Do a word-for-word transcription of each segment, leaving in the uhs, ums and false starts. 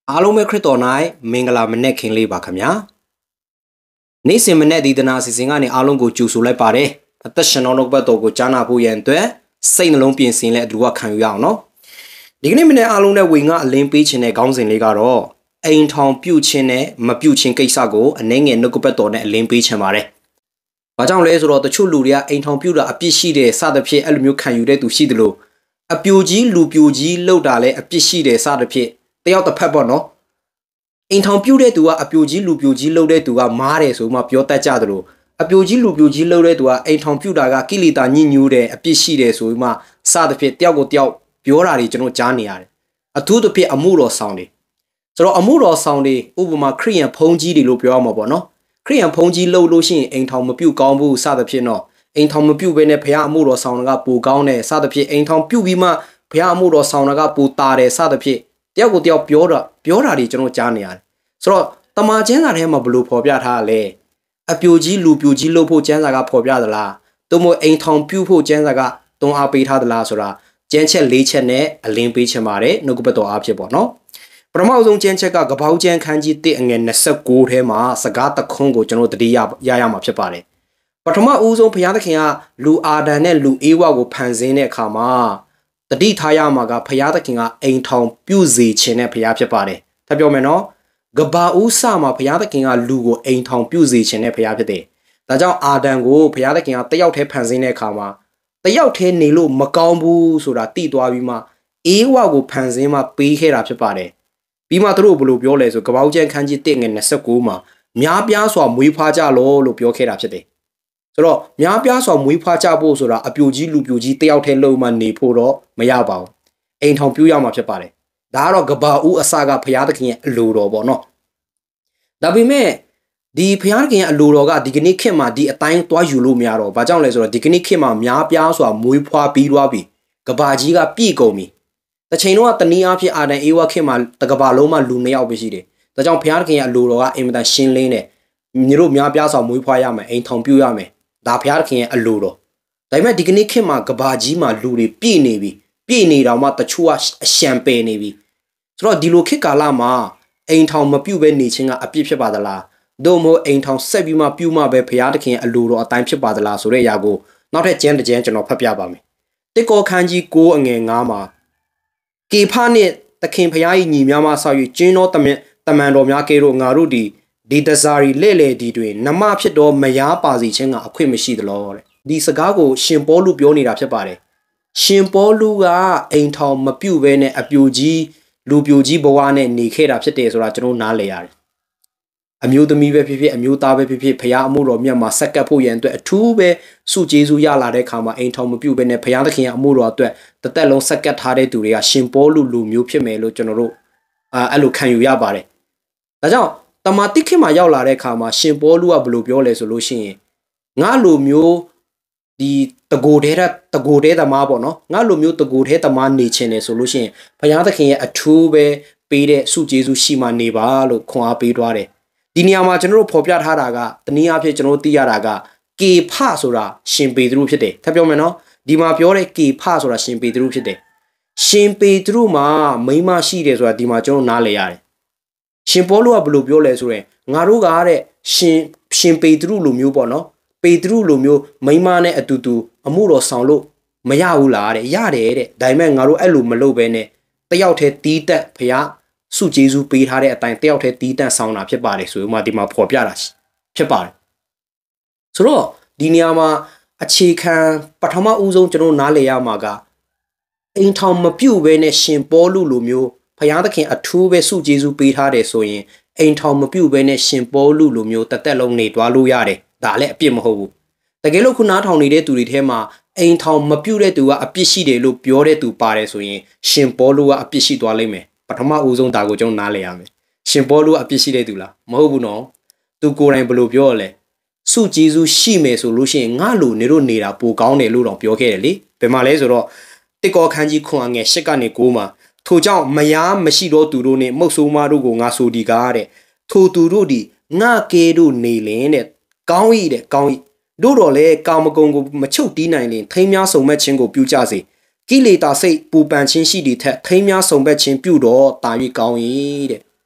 အားလုံးပဲခရစ်တော်၌မင်္ဂလာမနက်ခင်းလေးပါခင်ဗျာနေ့စဉ်မနက်ဒီဒနာစီစဉ်ကနေအားလုံးကိုကြိုဆိုလိုက်ပါတယ်အသက်ရှင်တော်နှုတ်ဘတ်တော်ကိုကြားနာဖို့ရန်အတွက်စိတ်နှလုံးပြင်ဆင်လက်အတူခံယူရအောင်နော်ဒီကနေ့မနေ့အားလုံးနဲ့ဝေငါအလင်းပေးခြင်းတဲ့ခေါင်းစဉ်လေးကတော့အိမ်ထောင်ပြုတ်ခြင်းနဲ့မပြုတ်ခြင်းကိစ္စကိုအနှဲငယ်နှုတ်ဘတ်တော်နဲ့အလင်းပေးခြင်းပါတယ်ဘာကြောင့်လဲဆိုတော့တချို့လူတွေကအိမ်ထောင်ပြုတ်တာအပြစ်ရှိတယ်စသဖြင့်အဲ့လိုမျိုးခံယူတဲ့သူရှိတယ်လို့အပြိုကြီးလူပြိုကြီးလှုပ်တာလည်းအပြစ်ရှိတယ်စသဖြင့်တယောက်တစ်ဖက်ပေါ့နော်အိမ်ထောင်ပြုတ်တဲ့သူကအပြိုကြီးလူပြိုကြီးလှုပ်တဲ့သူကမားတယ်ဆိုမှပြောတတ်ကြတယ်လို့အပြိုကြီးလူပြိုကြီးလှုပ်တဲ့သူကအိမ်ထောင်ပြုတ်တာကကိလေသာညှဉ်းညူးတယ်အပြစ်ရှိတယ်ဆိုမှစသဖြင့်တယောက်ကိုတယောက်ပြောတာတွေကျွန်တော်ကြားနေရတယ်အထူးသဖြင့်အမှုတော်ဆောင်တွေဆိုတော့အမှုတော်ဆောင်တွေဥပမာခရိယန်ဖုံးကြီးတွေလို့ပြောရမှာပေါ့နော်ခရိယန်ဖုံးကြီးလှုပ်လို့ရှိရင်အိမ်ထောင်မပြုတ်ကောင်းဘူးစသဖြင့်တော့အိမ်ထောင်မပြုတ်ဘဲနဲ့ဘုရားအမှုတော်ဆောင်ကပိုကောင်းတယ်စသဖြင့်အိမ်ထောင်ပြုတ်ပြီးမှဘုရားအမှုတော်ဆောင်ကပိုတာတယ်စသဖြင့်တယောက်ကိုတယောက်ပြောတာပြောတာတွေကျွန်တော်ကြားနေရတယ်ဆိုတော့တမန်ကျမ်းစာထဲမှာဘလို့ဖော်ပြထားလဲအပြိုကြီးလူပြိုကြီးလှုပ်ဖို့ကျမ်းစာကဖော်ပြသလားသို့မဟုတ်အိမ်ထောင်ပြုတ်ဖို့ကျမ်းစာကတွန်းအားပေးထားသလားဆိုတာကျမ်းချက်၄ချက်နဲ့အလင်းပေးချင်ပါတယ်နှုတ်ကပတ်တော်အားဖြင့်ပေါ့နော်ပထမဆုံးကျမ်းချက်ကကပောက်ကျမ်းခန်းကြီး၁အငယ်၂၉ထဲမှာစကားတခွန်းကိုကျွန်တော်တတိယရရမှာဖြစ်ပါတယ်ပထမဦးဆုံးဘုရားသခင်ကလူအာဒံနဲ့လူအေဝါကိုဖန်ဆင်းတဲ့အခါမှာတတိထားရမှာကဘုရားသခင်ကအိမ်ထောင်ပြုစေခြင်းနဲ့ဘုရားဖြစ်ပါတယ်ထပ်ပြောမယ်နော်ကဘာဦးစမှာဘုရားသခင်ကလူကိုအိမ်ထောင်ပြုစေခြင်းနဲ့ဘုရားဖြစ်တယ်ဒါကြောင့်အာဒံကိုဘုရားသခင်ကတယောက်တည်းဖန်ဆင်းတဲ့အခါမှာတယောက်တည်းနေလို့မကောင်းဘူးဆိုတာသိသွားပြီးမှအေဝါကိုဖန်ဆင်းမှပေးခဲ့တာဖြစ်ပါတယ်ပြီးမှသူတို့ဘယ်လိုပြောလဲဆိုကပောက်ကျန်ခန်းကြီး၁ငယ်၂၉မှာများပြားစွာမွေးဖွားကြလောလို့ပြောခဲ့တာဖြစ်တယ်ဆိုတော့များပြားစွာမွေးဖွားကြဖို့ဆိုတာအပြိုကြီးလူပြိုကြီးတယောက်တည်းလုံးမှနေဖို့တော့မရပါဘူးအိမ်ထောင်ပြုရမှာဖြစ်ပါတယ်ဒါကတော့ကဘာဦးအစကဘုရားသခင်ရဲ့အလိုတော်ပေါ့နော်ဒါပေမဲ့ဒီဘုရားသခင်ရဲ့အလိုတော်ကဒီကနေ့ခေတ်မှာဒီအတိုင်းသွားယူလို့မရတော့ဘာကြောင့်လဲဆိုတော့ဒီကနေ့ခေတ်မှာများပြားစွာမွေးဖွားပြီးသွားပြီကဘာကြီးကပြည့်ကုန်ပြီတစ်ချိန်တော့တနည်းအားဖြင့်အာဒံအေဝါခေတ်မှာတကဘာလုံးမှာလူနှစ်ယောက်ပဲရှိတယ်ဒါကြောင့်ဘုရားသခင်ရဲ့အလိုတော်ကအင်မတန်ရှင်းလင်းတယ်ညီတို့များပြားစွာမွေးဖွားရမယ်အိမ်ထောင်ပြုရမယ်ဒါဘုရားသခင်ရဲ့အလိုတော်ဒါပေမဲ့ဒီကနေ့ခေတ်မှာကဘာကြီးမှာလူတွေပြည့်နေပြီပြည့်နေတော့မှတချို့ကအရှံပယ်နေပြီဆိုတော့ဒီလိုခေတ်ကာလမှာအိမ်ထောင်မပြုတ်ပဲနေခြင်းကအပြစ်ဖြစ်ပါသလားသို့မဟုတ်အိမ်ထောင်ဆက်ပြီးမှပြုတ်မှပဲဘုရားသခင်အလိုတော်အတိုင်းဖြစ်ပါသလားဆိုတဲ့အရာကိုနောက်ထပ်ကျမ်းတစ်ကျမ်းကျွန်တော်ဖတ်ပြပါမယ်တိကောခန်းကြီး၉အငယ်၅မှာကေဖာနှင့်သခင်ဘုရား၏ညီများမှဆောက်၍ကျင်းတော်တမန်တမန်တော်များကဲတော့ငါတို့ဒီဒီတစားရီလဲ့လေဒီတွင်နမဖြစ်တော်မယားပါစီခြင်းကအခွင့်မရှိသလောတဲ့ဒီစကားကိုရှင်ပေါလုပြောနေတာဖြစ်ပါတယ်ရှင်ပေါလုကအိမ်ထောင်မပြုတ်ပဲနဲ့အပြိုကြီးလူပြိုကြီးဘဝနဲ့နေခဲ့တာဖြစ်တယ်ဆိုတာကျွန်တော်နားလည်ရတယ်အမျိုးသမီးပဲဖြစ်ဖြစ်အမျိုးသားပဲဖြစ်ဖြစ်ဘုရားအမှုတော်မြတ်မှာဆက်ကပ်ဖို့ရန်အတွက်အထူးပဲစုကျေးဇူးရလာတဲ့အခါမှာအိမ်ထောင်မပြုတ်ပဲနဲ့ဘုရားသခင်ရဲ့အမှုတော်အတွက်တသက်လုံးဆက်ကပ်ထားတဲ့သူတွေကရှင်ပေါလုလူမျိုးဖြစ်မယ်လို့ကျွန်တော်တို့အဲအဲ့လိုခံယူရပါတယ်ဒါကြောင့်တမန်တိခေတ်မှာရောက်လာတဲ့အခါမှာရှင်ပေါလုကဘယ်လိုပြောလဲဆိုလို့ရှိရင်ငါလူမျိုးဒီတကိုတဲတကိုတဲသမားပေါ့နော်ငါလူမျိုးတကိုတဲသမားနေခြင်းလေဆိုလို့ရှိရင်ဘုရားသခင်ရဲ့အထူးပဲပေးတဲ့စုကျေးဇူးရှိမှနေပါလို့ခွန်အားပေးသွားတယ်ဒီနေရာမှာကျွန်တော်တို့ဖော်ပြထားတာကတနည်းအားဖြင့်ကျွန်တော်တို့သိရတာကကေဖဆိုတာရှင်ပေတရုဖြစ်တယ်ထပ်ပြောမယ်နော်ဒီမှာပြောတဲ့ကေဖဆိုတာရှင်ပေတရုဖြစ်တယ်ရှင်ပေတရုမှာမိန်းမရှိတယ်ဆိုတာဒီမှာကျွန်တော်နားလည်ရတယ်ရှင်ပေါလုကဘယ်လိုပြောလဲဆိုရင်ငါတို့ကတဲ့ရှင်ရှင်ပေတရုလိုမျိုးပေါ့နော်ပေတရုလိုမျိုးမိန်းမနဲ့အတူတူအမှုတော်ဆောင်လို့မရဘူးလားတဲ့ရတယ်တဲ့ဒါပေမဲ့ငါတို့အဲ့လိုမလုပ်ဘဲနဲ့တယောက်တည်းတီးတက်ဖျားစုကျေးဇူးပေးထားတဲ့အတိုင်းတယောက်တည်းတီးတက်ဆောင်တာဖြစ်ပါတယ်ဆိုမှဒီမှာဖော်ပြတာဖြစ်ပါတယ်ဆိုတော့ဒီနေရာမှာအခြေခံပထမဦးဆုံးကျွန်တော်နားလည်ရမှာကအိမ်ထောင်မပြုတ်ဘဲနဲ့ရှင်ပေါလုလိုမျိုးဘုရားသခင်အထူးပဲစုကျေးဇူးပေးထားတယ်ဆိုရင်အိမ်ထောင်မပြုတ်ဘဲနဲ့ရှင်ပေါလုလိုမျိုးတသက်လုံးနေသွားလို့ရတယ်ဒါလည်းအပြစ်မဟုတ်ဘူးတကယ်လို့ခုနားထောင်နေတဲ့သူတွေထဲမှာအိမ်ထောင်မပြုတ်တဲ့သူကအပြစ်ရှိတယ်လို့ပြောတဲ့သူပါတယ်ဆိုရင်ရှင်ပေါလုကအပြစ်ရှိသွားလိမ့်မယ်ပထမဦးဆုံးဒါကိုကျွန်တော်နားလည်ရမယ်ရှင်ပေါလုကအပြစ်ရှိတဲ့သူလားမဟုတ်ဘူးနော်သူကိုယ်တိုင်ဘယ်လိုပြောရလဲစုကျေးဇူးရှိမယ်ဆိုလို့ရှိရင်ငါလိုနေတို့နေတာပိုကောင်းတယ်လို့တော့ပြောခဲ့တယ်လေဘယ်မှာလဲဆိုတော့တိကောခန်းကြီးခွန်ငယ်၈ကနေ၉မှာထိုကြောင့်မယားမရှိတော့သူတို့နဲ့မုတ်ဆိုးမတို့ကိုငါဆိုဒီကားတဲ့ထိုသူတို့ဒီငါကဲတို့နေလင်းတဲ့ကောင်းဤတဲ့ကောင်းဤတို့တော့လေကာမဂုဏ်ကိုမချုပ်တီးနိုင်ရင်ထိမ်းများစုံမဲ့ခြင်းကိုပြုကြစေကိလေသာစိတ်ပူပန်ခြင်းရှိသည့်ထက်ထိမ်းများစုံမဲ့ခြင်းပြုတော့တာ၍ကောင်း၏တဲ့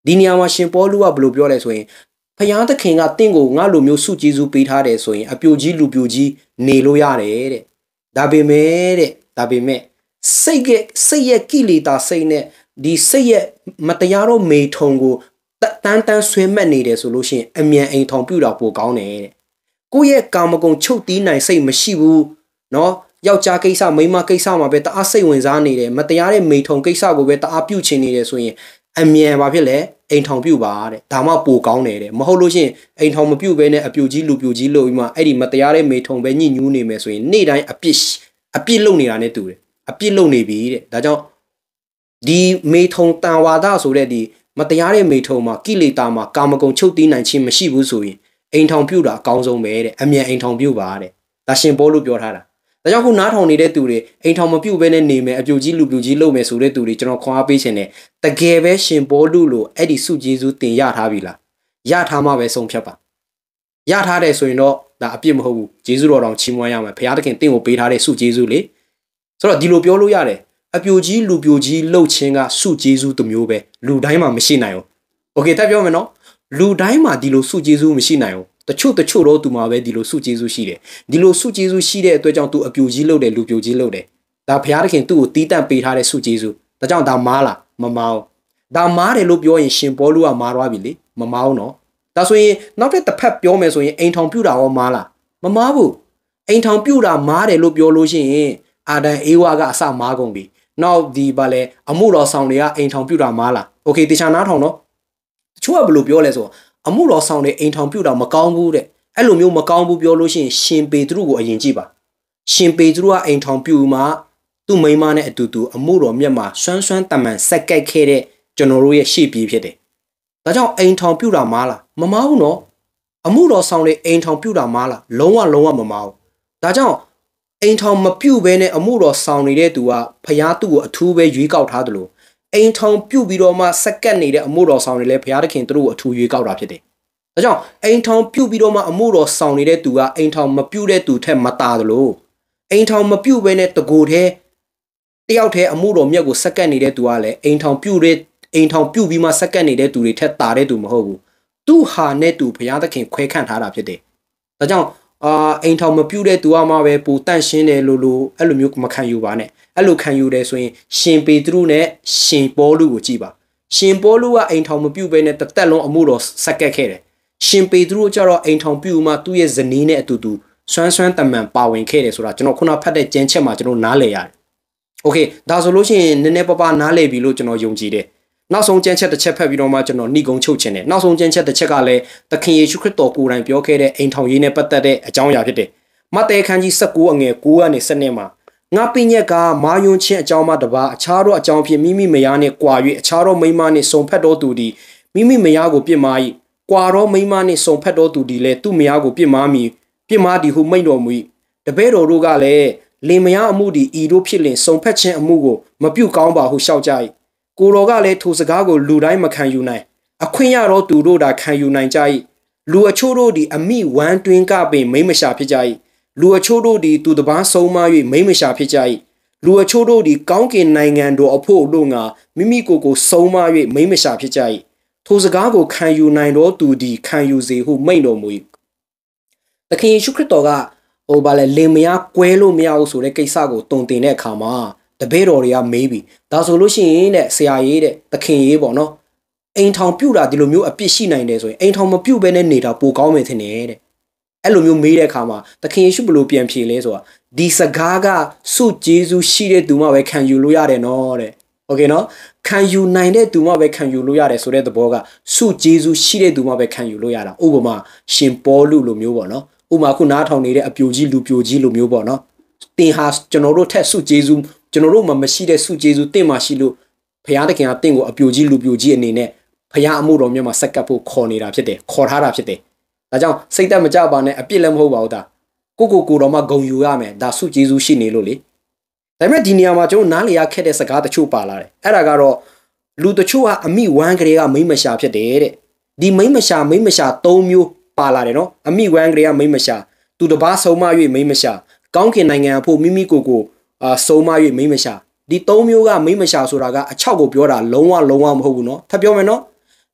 ဒီနေရာမှာရှင်ပေါလုကဘယ်လိုပြောလဲဆိုရင်ဖယားသခင်ကတင့်ကိုငါလိုမျိုးစုကျေးဇူးပေးထားတယ်ဆိုရင်အပြိုကြီးလူပြိုကြီးနေလို့ရတယ်တဲ့ဒါပေမဲ့တဲ့ဒါပေမဲ့စိတ်ရဲ့စိတ်ရဲ့ကိလေသာစိတ်နဲ့ဒီစိတ်ရဲ့မတရားတော့မေထုံကိုတန်းတန်းဆွဲမှတ်နေတယ်ဆိုလို့ရှိရင်အမြန်အိမ်ထောင်ပြူတာပိုကောင်းတယ်တဲ့ကိုယ့်ရဲ့ကာမဂုဏ်ချုပ်တီးနိုင်စိတ်မရှိဘူးเนาะယောက်ျားကိစ္စမိန်းမကိစ္စမှာပဲတအားစိတ်ဝင်စားနေတယ်မတရားတဲ့မေထုံကိစ္စကိုပဲတအားပြုတ်ချင်နေတယ်ဆိုရင်အမြန်ဘာဖြစ်လဲအိမ်ထောင်ပြုတ်ပါတဲ့ဒါမှပိုကောင်းတယ်တဲ့မဟုတ်လို့ရှိရင်အိမ်ထောင်မပြုတ်ဘဲနဲ့အပြိုကြီးလူပြိုကြီးလို့ပြီးမှအဲ့ဒီမတရားတဲ့မေထုံပဲညှိညူးနေမယ်ဆိုရင်နေ့တိုင်းအပြစ်အပြစ်လုံနေတာနဲ့တူတယ်အပြစ်လုံနေပြီတဲ့ဒါကြောင့်ဒီမေထုံတန်ဝါဒဆိုတဲ့ဒီမတရားတဲ့မေထုံမှာကိလေသာမှာကာမဂုဏ်ချုပ်တီးနိုင်ခြင်းမရှိဘူးဆိုရင်အိမ်ထောင်ပြုတ်တာအကောင်းဆုံးပဲတဲ့အမြန်အိမ်ထောင်ပြုတ်ပါတဲ့ဒါရှင်ပေါလုပြောထားတာဒါကြောင့်ခုနားထောင်နေတဲ့သူတွေအိမ်ထောင်မပြုတ်ဘဲနဲ့နေမယ်အပြိုကြီးလူပြိုကြီးလုပ်မယ်ဆိုတဲ့သူတွေကျွန်တော်ခွန်အားပေးခြင်းနဲ့တကယ်ပဲရှင်ပေါလုလို့အဲ့ဒီစုကျေးဇူးတင်ရထားပြီလားရထားမှပဲဆုံးဖြတ်ပါရထားတယ်ဆိုရင်တော့ဒါအပြစ်မဟုတ်ဘူးကျေးဇူးတော်တောင်ချီးမွမ်းရမယ်ဘုရားသခင်တင့်ကိုပေးထားတဲ့စုကျေးဇူးလေဆိုတော့ဒီလိုပြောလို့ရတယ်အပြိုကြီးလူပြိုကြီးလှုပ်ခြင်းကစုကျေးဇူးတစ်မျိုးပဲလူတိုင်းမှာမရှိနိုင်ဘူးโอเคတက်ပြောမယ်နော်လူတိုင်းမှာဒီလိုစုကျေးဇူးမရှိနိုင်ဘူးတချို့တချို့တော့သူမှာပဲဒီလိုစုကျေးဇူးရှိတယ်ဒီလိုစုကျေးဇူးရှိတဲ့အတွက်ကြောင့်သူအပြိုကြီးလှုပ်တယ်လူပြိုကြီးလှုပ်တယ်ဒါဘုရားသခင်သူ့ကိုတီးတန့်ပေးထားတဲ့စုကျေးဇူးဒါကြောင့်ဒါမားလားမမားဘူးဒါမားတယ်လို့ပြောရင်ရှင်ပေါလုကမားသွားပြီလေမမားဘူးနော်ဒါဆိုရင်နောက်ထပ်တစ်ဖက်ပြောမယ်ဆိုရင်အိမ်ထောင်ပြူတာရောမားလားမမားဘူးအိမ်ထောင်ပြူတာမားတယ်လို့ပြောလို့ရှိရင်အာဒန်အေဝါကအစမားကုန်ပြီနောက်ဒီပါလေအမှုတော်ဆောင်တွေကအိမ်ထောင်ပြူတာမားလားโอเคတေချာနားထောင်နော်တချို့ကဘယ်လိုပြောလဲဆိုအမှုတော်ဆောင်တွေအိမ်ထောင်ပြူတာမကောင်းဘူးတဲ့အဲ့လိုမျိုးမကောင်းဘူးပြောလို့ရှိရင်ရှင်ပေတရုကိုအရင်ကြည့်ပါရှင်ပေတရုကအိမ်ထောင်ပြူမှာသူ့မိန်းမနဲ့အတူတူအမှုတော်မြတ်မှာဆွမ်းဆွမ်းတမန်ဆက်ကက်ခဲ့တဲ့ကျွန်တော်တို့ရဲ့ရှေ့ပြေးဖြစ်တယ်ဒါကြောင့်အိမ်ထောင်ပြူတာမားလားမမားဘူးနော်အမှုတော်ဆောင်တွေအိမ်ထောင်ပြူတာမားလားလုံးဝလုံးဝမမားဘူးဒါကြောင့်အိမ်ထောင်မပြူဘဲနဲ့အမှုတော်ဆောင်နေတဲ့သူကဖျားသူ့ကိုအထူးပဲရွေးကောက်ထားတယ်လို့အိမ်ထောင်ပြုတ်ပြီးတော့မှစက္ကတ်နေတဲ့အမှုတော်ဆောင်တွေလည်းဘုရားသခင်သူတို့ကိုအထူးရွေးကောက်တာဖြစ်တယ်။ဒါကြောင့်အိမ်ထောင်ပြုတ်ပြီးတော့မှအမှုတော်ဆောင်နေတဲ့သူကအိမ်ထောင်မပြုတ်တဲ့သူထက်မတာတယ်လို့အိမ်ထောင်မပြုတ်ဘဲနဲ့တကိုယ်တည်းတယောက်တည်းအမှုတော်မြတ်ကိုစက္ကတ်နေတဲ့သူကလည်းအိမ်ထောင်ပြုတ်တဲ့အိမ်ထောင်ပြုတ်ပြီးမှစက္ကတ်နေတဲ့သူတွေထက်တာတဲ့သူမဟုတ်ဘူး။သူ့ဟာနဲ့သူဘုရားသခင်ခွဲခန့်ထားတာဖြစ်တယ်။ဒါကြောင့်အာအိမ်ထောင်မပြုတ်တဲ့သူကမှပဲပူတန့်ရှင်းတယ်လို့လို့အဲ့လိုမျိုးမခံယူပါနဲ့အဲ့လိုခံယူတယ်ဆိုရင်ရှင်ပေတရုနဲ့ရှင်ပေါလုကိုကြည့်ပါရှင်ပေါလုကအိမ်ထောင်မပြုတ်ဘဲနဲ့တသက်လုံးအမှုတော်ဆက်ကက်ခဲ့တယ်ရှင်ပေတရုကျတော့အိမ်ထောင်ပြုတ်မှသူ့ရဲ့ဇနီးနဲ့အတူတူဆွမ်းဆွမ်းတမန်ပါဝင်ခဲ့တယ်ဆိုတာကျွန်တော်ခုနဖတ်တဲ့ကျမ်းချက်မှာကျွန်တော်နားလည်ရတယ်โอเคဒါဆိုလို့ရှိရင်နည်းနည်းပပနားလည်ပြီလို့ကျွန်တော်ယုံကြည်တယ်နောက်ဆုံးကျမ်းချက်တစ်ချက်ဖတ်ပြီးတော့မှကျွန်တော်နှိကုံချုပ်ခြင်းတယ်နောက်ဆုံးကျမ်းချက်တစ်ချက်ကလည်းသခင်ယေရှုခရစ်တော်ကိုယ်တိုင်ပြောခဲ့တဲ့အိမ်ထောင်ရေးနဲ့ပတ်သက်တဲ့အကြောင်းအရာဖြစ်တယ်မဿဲခန်းကြီး၁၉အငယ်၉ကနေ၁၂မှာငါပင်ညက်ကမာယွန်းချင်းအကြောင်းမှတပါအခြားသောအကြောင်းဖြင့်မိမိမယားနှင့်ကွာ၍အခြားသောမိန်းမနှင့်စုံဖက်တော်သူသည်မိမိမယားကိုပြစ်မှား၏ကွာသောမိန်းမနှင့်စုံဖက်တော်သူသည်လည်းသူ့မယားကိုပြစ်မှားမည်ပြစ်မှားသည်ဟုမိန့်တော်မူ၏တပည့်တော်တို့ကလည်းလင်မယားအမှုသည်ဤတို့ဖြစ်လင်စုံဖက်ခြင်းအမှုကိုမပြုကောင်းပါဟုရှောက်ကြ၏ကိုတော်ကလည်းထိုစကားကိုလူတိုင်းမခံယူနိုင်အခွင့်ရသောသူတို့သာခံယူနိုင်ကြ၏လူအချို့တို့သည်အမိဝမ်းတွင်ကပင်မိမ့်မရှာဖြစ်ကြ၏လူအချို့တို့သည်သူတပားဆုံးမ၍မိမ့်မရှာဖြစ်ကြ၏လူအချို့တို့သည်ကောင်းကင်နိုင်ငံတော်အဖို့တို့ငါမိမိကိုယ်ကိုဆုံးမ၍မိမ့်မရှာဖြစ်ကြ၏ထိုစကားကိုခံယူနိုင်သောသူသည်ခံယူစေဟုမိန့်တော်မူ၏သခင်ယေရှုခရစ်တော်ကဟိုဗာလေလင်မယားကွဲလို့မရဘူးဆိုတဲ့ကိစ္စကိုတုံတင်တဲ့အခါမှာတပည့်တော်တွေကမေးပြီဒါဆိုလို့ရှိရင်တဲ့ဆရာကြီးတဲ့သခင်ကြီးပေါ့နော်အိမ်ထောင်ပြုတ်တာဒီလိုမျိုးအပြစ်ရှိနိုင်တယ်ဆိုရင်အိမ်ထောင်မပြုတ်ဘဲနဲ့နေတာပိုကောင်းမယ်ထင်တယ်တဲ့အဲ့လိုမျိုးမေးတဲ့အခါမှာသခင်ယေရှုဘယ်လိုပြန်ဖြေလဲဆိုတာဒီစကားကစုဂျေဇုရှိတဲ့သူမှပဲခံယူလို့ရတယ်နော်တဲ့โอเคနော်ခံယူနိုင်တဲ့သူမှပဲခံယူလို့ရတယ်ဆိုတဲ့သဘောကစုဂျေဇုရှိတဲ့သူမှပဲခံယူလို့ရတာဥပမာရှင်ပေါလုလိုမျိုးပေါ့နော်ဥပမာခုနားထောင်နေတဲ့အပြိုကြီးလူပြိုကြီးလိုမျိုးပေါ့နော်တင်ဟာကျွန်တော်တို့ထက်စုဂျေဇုကျွန်တော်တို့မှမရှိတဲ့စုဂျေဇုတင့်မှရှိလို့ဘုရားသခင်ကတင့်ကိုအပြိုကြီးလူပြိုကြီးအနေနဲ့ဘုရားအမှုတော်မြတ်မှာစက္ကပ်ဖို့ခေါ်နေတာဖြစ်တယ်ခေါ်ထားတာဖြစ်တယ်ဒါကြောင့်စိတ်သက်မကြပါနဲ့အပြစ်လည်းမဟုတ်ပါဘူးဒါကိုကိုကိုတော်မှဂုံယူရမယ်ဒါစုကျေးဇူးရှိနေလို့လေဒါပေမဲ့ဒီနေရာမှာကျွန်တော်နားလည်ရခက်တဲ့စကားတချို့ပါလာတယ်အဲ့ဒါကတော့လူတချို့ကအမိဝမ်းကလေးကမိမ့်မရှာဖြစ်တယ်တဲ့ဒီမိမ့်မရှာမိမ့်မရှာ၃မျိုးပါလာတယ်နော်အမိဝမ်းကလေးကမိမ့်မရှာသူတစ်ပါးဆုံးမ၍မိမ့်မရှာကောင်းကင်နိုင်ငံအဖို့မိမိကိုယ်ကိုအာဆုံးမ၍မိမ့်မရှာဒီ၃မျိုးကမိမ့်မရှာဆိုတာကအချောက်ကိုပြောတာလုံးဝလုံးဝမဟုတ်ဘူးနော်ထပ်ပြောမယ်နော်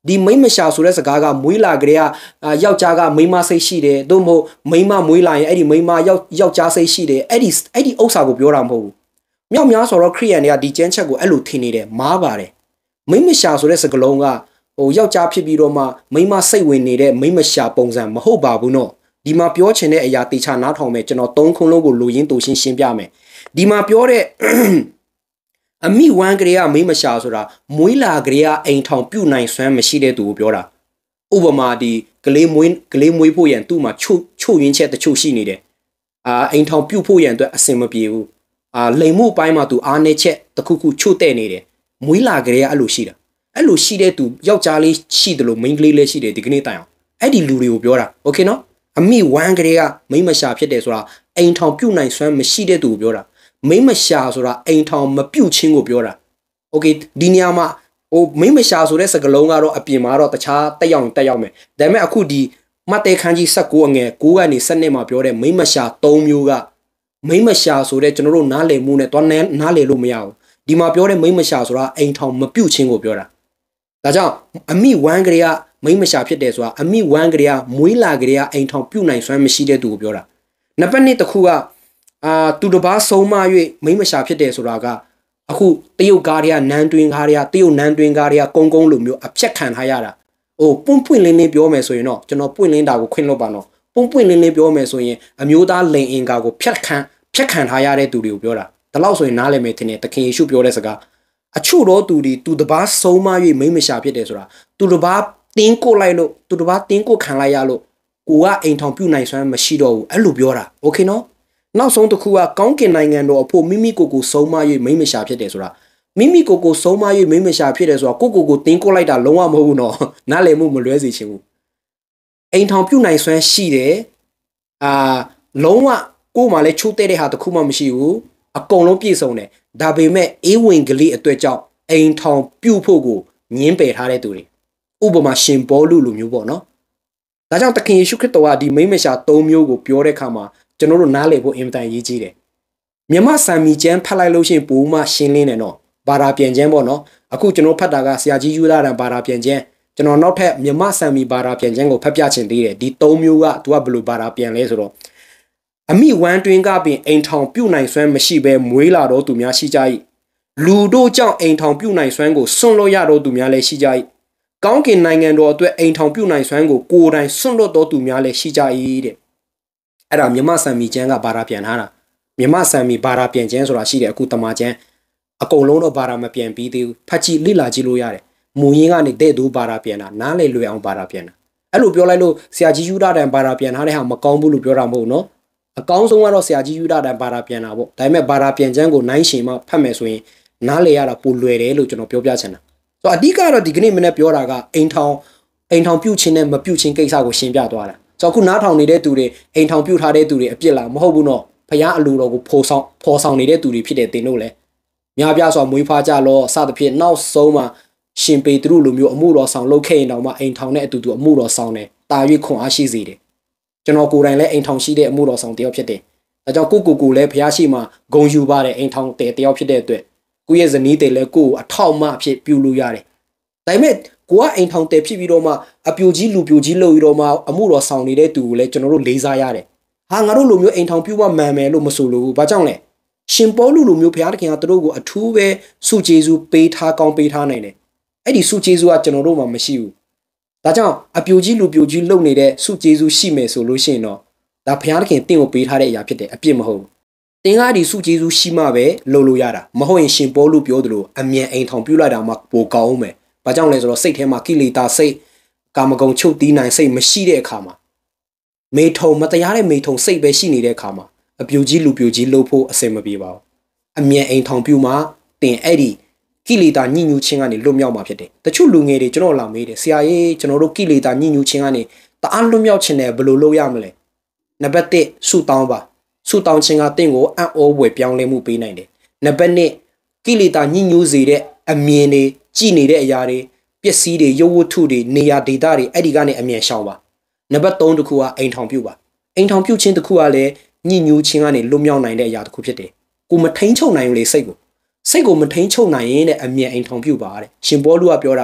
ဒီမိမရှာဆိုတဲ့စကားကမွေးလာကြတဲ့ယောက်ျားကမိမစိတ်ရှိတယ်သို့မဟုတ်မိမမွေးလာရင်အဲ့ဒီမိမယောက်ယောက်ျားစိတ်ရှိတယ်အဲ့ဒီအဲ့ဒီဥစ္စာကိုပြောတာမဟုတ်ဘူးမြောက်များဆိုတော့ခရိယန်တွေကဒီကျမ်းချက်ကိုအဲ့လိုထင်နေတယ်မားပါတယ်မိမရှာဆိုတဲ့စကားလုံးကဟိုယောက်ျားဖြစ်ပြီးတော့မှမိမစိတ်ဝင်နေတဲ့မိမရှာပုံစံမဟုတ်ပါဘူးနော်ဒီမှာပြောချင်တဲ့အရာတေချာနားထောင်မယ်ကျွန်တော်သုံးခုလုံးကိုလိုရင်းတူရှင်းရှင်းပြမယ်ဒီမှာပြောတဲ့အမိဝမ်းကလေးကမိမရှာဆိုတာမွေးလာကလေးကအိမ်ထောင်ပြုတ်နိုင်စွမ်းမရှိတဲ့သူကိုပြောတာဥပမာဒီကလေးမွေးကလေးမွေးဖို့ရန်သူ့မှာချို့ချို့ရင်းချက်တချို့ရှိနေတယ်အာအိမ်ထောင်ပြုတ်ဖို့ရန်အတွက်အဆင်မပြေဘူးအာလိမ်မှုအပိုင်းမှာသူအားနေချက်တခုခုချို့တဲ့နေတယ်မွေးလာကလေးကအဲ့လိုရှိတာအဲ့လိုရှိတဲ့သူယောက်ျားလေးရှိတယ်လို့မိန်းကလေးလည်းရှိတယ်ဒီကနေ့တိုင်အောင်အဲ့ဒီလူတွေကိုပြောတာโอเคနော်အမိဝမ်းကလေးကမိမရှာဖြစ်တယ်ဆိုတာအိမ်ထောင်ပြုတ်နိုင်စွမ်းမရှိတဲ့သူကိုပြောတာမိမရှာဆိုတာအိမ်ထောင်မပြုတ်ချင်းကိုပြောတာโอเคဒီနေရာမှာဟိုမိမရှာဆိုတဲ့စကားလုံးကတော့အပြင်မှာတော့တခြားတက်ရောက်တက်ရောက်မယ်ဒါပေမဲ့အခုဒီမတ်တေခန်းကြီး၁၉အငယ်၉ကနေ၁၂မှာပြောတဲ့မိမရှာ၃မျိုးကမိမရှာဆိုတဲ့ကျွန်တော်တို့နားလည်မှုနဲ့တော့နားလည်လို့မရဘူးဒီမှာပြောတဲ့မိမရှာဆိုတာအိမ်ထောင်မပြုတ်ချင်းကိုပြောတာဒါကြောင့်အမိဝမ်းကလေးကမိမရှာဖြစ်တယ်ဆိုတာအမိဝမ်းကလေးကမွေးလာကလေးကအိမ်ထောင်ပြုတ်နိုင်စွမ်းမရှိတဲ့သူကိုပြောတာနံပါတ်၂တစ်ခုကအာသူတစ်ပါးဆုံးမ၍မိမရှာဖြစ်တယ်ဆိုတာကအခုတရုတ်ကားတွေကနန်းတွင်ကားတွေကတရုတ်နန်းတွင်ကားတွေကကုန်းကုန်းလိုမျိုးအဖြက်ခံထားရတာ။အိုးပွန့်ပွန့်လင်းလင်းပြောမယ်ဆိုရင်တော့ကျွန်တော်ပွန့်လင်းတာကိုခွင့်လွှတ်ပါတော့။ပွန့်ပွန့်လင်းလင်းပြောမယ်ဆိုရင်အမျိုးသားလိန်အင်ကာကိုဖြက်ခံဖြက်ခံထားရတဲ့သူတွေကိုပြောတာ။ဒါလို့ဆိုရင်နားလည်မယ်ထင်တယ်တခင်ယေရှုပြောတဲ့စကားအချို့တော့သူဒီသူတစ်ပါးဆုံးမ၍မိမရှာဖြစ်တယ်ဆိုတာသူတစ်ပါးတင်းကိုလိုက်လို့သူတစ်ပါးတင်းကိုခံလိုက်ရလို့ကိုကအိမ်ထောင်ပြုတ်နိုင်စွမ်းမရှိတော့ဘူးအဲ့လိုပြောတာ။ Okay နော်။နောက်ဆုံးတစ်ခုကကောင်းကင်နိုင်ငံတော်အဖို့မိမိကိုယ်ကိုဆုံးမ၍မိမရှာဖြစ်တယ်ဆိုတာမိမိကိုယ်ကိုဆုံးမ၍မိမရှာဖြစ်တယ်ဆိုတာကိုကိုကိုတင်းကိုလိုက်တာလုံးဝမဟုတ်ဘူးနော်နားလည်မှုမလွဲစေချင်ဘူးအိမ်ထောင်ပြုတ်နိုင်စွမ်းရှိတယ်အာလုံးဝကိုမှလည်းချိုးတဲ့တဲ့ဟာတစ်ခုမှမရှိဘူးအကုန်လုံးပြည့်စုံတယ်ဒါပေမဲ့အေးဝင်ကလေးအတွက်ကြောင့်အိမ်ထောင်ပြုတ်ဖို့ကိုညင်းပယ်ထားတဲ့သူတွေဥပမာရှင်ပေါလုလိုမျိုးပေါ့နော်ဒါကြောင့်သခင်ယေရှုခရစ်တော်ကဒီမိမရှာ၃မျိုးကိုပြောတဲ့အခါမှာကျွန်တော်တို့နားလည်ဖို့အင်မတန်ရေးကြီးတယ်မြမဆာမီကျန်းဖတ်လိုက်လို့ရှိရင်ပိုမှရှင်းလင်းတယ်နော်ဘာသာပြန်ခြင်းပေါ့နော်အခုကျွန်တော်ဖတ်တာကဆရာကြီးယူလာတဲ့ဘာသာပြန်ခြင်းကျွန်တော်နောက်ထပ်မြမဆာမီဘာသာပြန်ခြင်းကိုဖတ်ပြချင်သေးတယ်ဒီ၃မျိုးကသူကဘယ်လိုဘာသာပြန်လဲဆိုတော့အမိဝမ်းတွင်ကပင်အိမ်ထောင်ပြုတ်နိုင်စွမ်းမရှိဘဲမွေးလာတော့သူများရှိကြ၏လူတို့ကြောင့်အိမ်ထောင်ပြုတ်နိုင်စွမ်းကိုစွန့်လွတ်ရတော့သူများလည်းရှိကြ၏ကောင်းကင်နိုင်ငံတော်အတွက်အိမ်ထောင်ပြုတ်နိုင်စွမ်းကိုကိုယ်တိုင်စွန့်လွတ်တော့သူများလည်းရှိကြ၏တဲ့အဲ့ဒါမြမဆံမီကျန်းကဘာသာပြန်ထားတာမြမဆံမီဘာသာပြန်ခြင်းဆိုတာရှိတယ်အခုတမန်ကျန်းအကုန်လုံးတော့ဘာသာမပြန်ပြီးသေးဘူးဖတ်ကြည့်လေ့လာကြည့်လို့ရတယ်မူရင်းကနေတဲ့သူဘာသာပြန်တာနားလေလွယ်အောင်ဘာသာပြန်တာအဲ့လိုပြောလိုက်လို့ဆရာကြီးယူဒတန်ဘာသာပြန်ထားတဲ့ဟာမကောင်းဘူးလို့ပြောတာမဟုတ်နော်အကောင်းဆုံးကတော့ဆရာကြီးယူဒတန်ဘာသာပြန်တာပေါ့ဒါပေမဲ့ဘာသာပြန်ခြင်းကိုနိုင်ရှင်မှဖတ်မယ်ဆိုရင်နားလေရတာပိုလွယ်တယ်လို့ကျွန်တော်ပြောပြချင်တာဆိုတော့အဓိကတော့ဒီကနေ့မနေ့ပြောတာကအိမ်ထောင်အိမ်ထောင်ပြုတ်ခြင်းနဲ့မပြုတ်ခြင်းကိစ္စကိုရှင်းပြသွားတာဆိုတော့ခုနားထောင်နေတဲ့သူတွေအိမ်ထောင်ပြုတ်ထားတဲ့သူတွေအပြစ်လားမဟုတ်ဘူးနော်ဖျားအလိုတော်ကိုဖော်ဆောင်ဖော်ဆောင်နေတဲ့သူတွေဖြစ်တဲ့တင်တို့လည်းများပြားစွာမွေးဖွားကြလို့စသဖြင့်နောက်ဆုံးမှာရှင်ပေတရုလိုမျိုးအမှုတော်ဆောင်လုပ်ခဲ့ရင်တောင်မှအိမ်ထောင်နဲ့အတူတူအမှုတော်ဆောင်တယ်တာ၍ခွန်အားရှိစေတယ်ကျွန်တော်ကိုယ်တိုင်လည်းအိမ်ထောင်ရှိတဲ့အမှုတော်ဆောင်တယောက်ဖြစ်တယ်ဒါကြောင့်ကိုကိုကိုလည်းဖျားရှိမှဂုံယူပါတယ်အိမ်ထောင်တဲတယောက်ဖြစ်တဲ့အတွက်ကိုရဲ့ဇနီးတွေလည်းကိုကိုအထောက်မအဖြစ်ပြုလို့ရတယ်ဒါပေမဲ့ကိုကအိမ်ထောင်တဲဖြစ်ပြီးတော့မှအပြိုကြီးလူပြိုကြီးလုပ်ပြီးတော့မှအမှုတော်ဆောင်နေတဲ့သူကိုလည်းကျွန်တော်တို့လေးစားရတယ်ဟာငါတို့လိုမျိုးအိမ်ထောင်ပြုမှမှန်မယ်လို့မဆိုလို့ဘာကြောင့်လဲရှင်ပေါလုလိုမျိုးဘုရားသခင်ကသူတို့ကိုအထူးပဲစုကျေးဇူးပေးထားကောင်းပေးထားနိုင်တယ်အဲ့ဒီစုကျေးဇူးကကျွန်တော်တို့မှမရှိဘူးဒါကြောင့်အပြိုကြီးလူပြိုကြီးလုပ်နေတဲ့စုကျေးဇူးရှိမယ်ဆိုလို့ရှိရင်တော့ဒါဘုရားသခင်တင့်ကိုပေးထားတဲ့အရာဖြစ်တယ်အပြစ်မဟုတ်ဘူးတင်ကားဒီစုကျေးဇူးရှိမှပဲလုပ်လို့ရတာမဟုတ်ရင်ရှင်ပေါလုပြောသလိုအမြန်အိမ်ထောင်ပြုလိုက်တာမှပိုကောင်းမယ်ဘာကြောင့်လဲဆိုတော့စိတ်ထဲမှာကိလေသာစိတ်ကာမဂုဏ်ချုပ်တီးနိုင်စိတ်မရှိတဲ့အခါမှာမေထုံမတရားတဲ့မေထုံစိတ်ပဲရှိနေတဲ့အခါမှာအပြိုကြီးလူပြိုကြီးလှုပ်ဖို့အဆင်မပြေပါဘူးအမြန်အိမ်ထောင်ပြုမှတင်အဲ့ဒီကိလေသာညှဉ်းညူးခြင်းကနေလွတ်မြောက်မှာဖြစ်တယ်တချို့လူငယ်တွေကျွန်တော်လာမေးတယ်ဆရာကြီးကျွန်တော်တို့ကိလေသာညှဉ်းညူးခြင်းကနေတအားလွတ်မြောက်ခြင်းနဲ့ဘယ်လိုလုပ်ရမလဲနံပါတ်၁ဆုတောင်းပါဆုတောင်းခြင်းကတင့်ကိုအံ့ဩဝယ်ပြောင်းလဲမှုပေးနိုင်တယ်နံပါတ်၂ကိလေသာညှဉ်းညူးစေတဲ့အမြင်တွေကြည်နေတဲ့အရာတွေပစ္စည်းတွေရုပ်ဝတ္ထုတွေနေရာဒေသတွေအဲ့ဒီကနေအမြန်ရှောင်ပါနံပါတ်၃တစ်ခုကအိမ်ထောင်ပြုပါအိမ်ထောင်ပြုခြင်းတစ်ခုကလည်းညှဉ်းညူးခြင်းကနေလွတ်မြောက်နိုင်တဲ့အရာတစ်ခုဖြစ်တယ်ကိုမထိန်ချုပ်နိုင်ဘူးလေစိတ်ကိုစိတ်ကိုမထိန်ချုပ်နိုင်ရင်တဲ့အမြန်အိမ်ထောင်ပြုပါတဲ့ရှင်ပေါလုကပြောတာ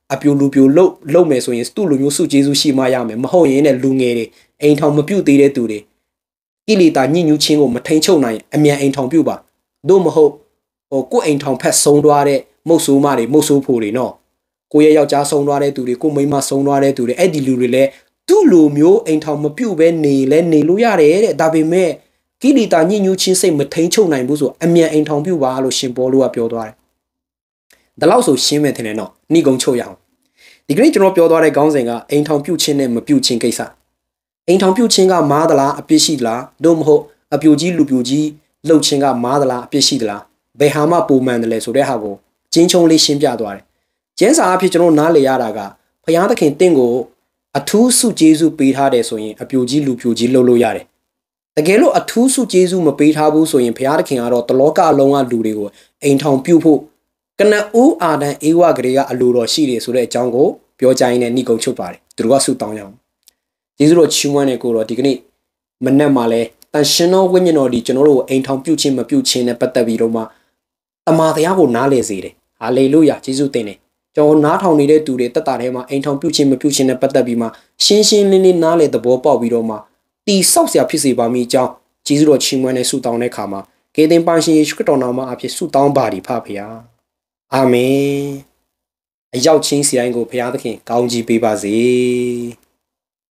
အပြူလူပြူလှုပ်လှုပ်မယ်ဆိုရင်သူ့လူမျိုးစုကျေးဇူးရှိမှရမယ်မဟုတ်ရင်လည်းလူငယ်တွေအိမ်ထောင်မပြုတ်သေးတဲ့သူတွေကိလေသာညှဉ်းညူးခြင်းကိုမထိန်ချုပ်နိုင်အမြန်အိမ်ထောင်ပြုတ်ပါသို့မဟုတ်ဟိုကိုယ်အိမ်ထောင်ဖက်ဆုံးသွားတဲ့မုတ်ဆိုးမတွေမုတ်ဆိုးဖို့တွေနော်ကိုယ့်ရဲ့ယောက်ျားဆုံးသွားတဲ့သူတွေကိုမိန်းမဆုံးသွားတဲ့သူတွေအဲ့ဒီလူတွေလည်းသူ့လူမျိုးအိမ်ထောင်မပြုတ်ပဲနေလဲနေလို့ရတယ်တဲ့ဒါပေမဲ့ကိလေသာညှဉ်းညူးခြင်းစိတ်မထိန်ချုပ်နိုင်ဘူးဆိုအမြန်အိမ်ထောင်ပြုတ်ပါလို့ရှင်ပေါလုကပြောသွားတယ်ဒါလောက်ဆိုရှင်းမယ်ထင်တယ်နော်နှိကုံချုပ်ရအောင်ဒီကနေ့ကျွန်တော်ပြောသွားတဲ့ခေါင်းစဉ်ကအိမ်ထောင်ပြုတ်ခြင်းနဲ့မပြုတ်ခြင်းကိစ္စအိမ်ထောင်ပြုတ်ခြင်းကမားသလားအပြစ်ရှိသလားသို့မဟုတ်အပြိုကြီးလူပြိုကြီးလှုပ်ခြင်းကမားသလားအပြစ်ရှိသလားဘယ်ဟာမှပုံမှန်တယ်လဲဆိုတဲ့ဟာကိုကျင်းချုံလေးရှင်းပြသွားတယ်ကျင်းစာအဖြစ်ကျွန်တော်နားလေရတာကဘုရားသခင်တင့်ကိုအထူးစုကျေးဇူးပေးထားတယ်ဆိုရင်အပြိုကြီးလူပြိုကြီးလှုပ်လို့ရတယ်တကယ်လို့အထူးစုကျေးဇူးမပေးထားဘူးဆိုရင်ဘုရားသခင်ကတော့တလောကအလုံးကလူတွေကိုအိမ်ထောင်ပြုတ်ဖို့ကနဦးအာဒံအေဝဂရေကအလိုတော်ရှိတယ်ဆိုတဲ့အကြောင်းကိုပြောကြရင်လည်းနှိကုံချုပ်ပါတယ်သူတို့ကဆုတောင်းရအောင်ကျေးဇူးတော်ချီးမွမ်းတဲ့ကိုတော့ဒီကနေ့မနေ့မှလည်းတန်ရှင်တော်ဝိညာဉ်တော်ဒီကျွန်တော်တို့အိမ်ထောင်ပြုတ်ခြင်းမပြုတ်ခြင်းနဲ့ပတ်သက်ပြီးတော့မှတမန်တရားကိုနားလည်စေတယ်ဟာလေလုယာကျေးဇူးတင်တယ်ကျွန်တော်နားထောင်နေတဲ့သူတွေတက်တာထဲမှာအိမ်ထောင်ပြုတ်ခြင်းမပြုတ်ခြင်းနဲ့ပတ်သက်ပြီးမှရှင်းရှင်းလင်းလင်းနားလည်သဘောပေါက်ပြီးတော့မှတီဆောက်စရာဖြစ်စေပါမည်အကြောင်းကျေးဇူးတော်ချီးမွမ်းတဲ့ဆုတောင်းတဲ့အခါမှာကေသင်ပန်ရှင်ယေရှုခရစ်တော်နာမအဖြစ်ဆုတောင်းပါသည်ဖဖခင်အာမင်အရောက်ချင်းစီတိုင်းကိုဘုရားသခင်ကောင်းကြီးပေးပါစေ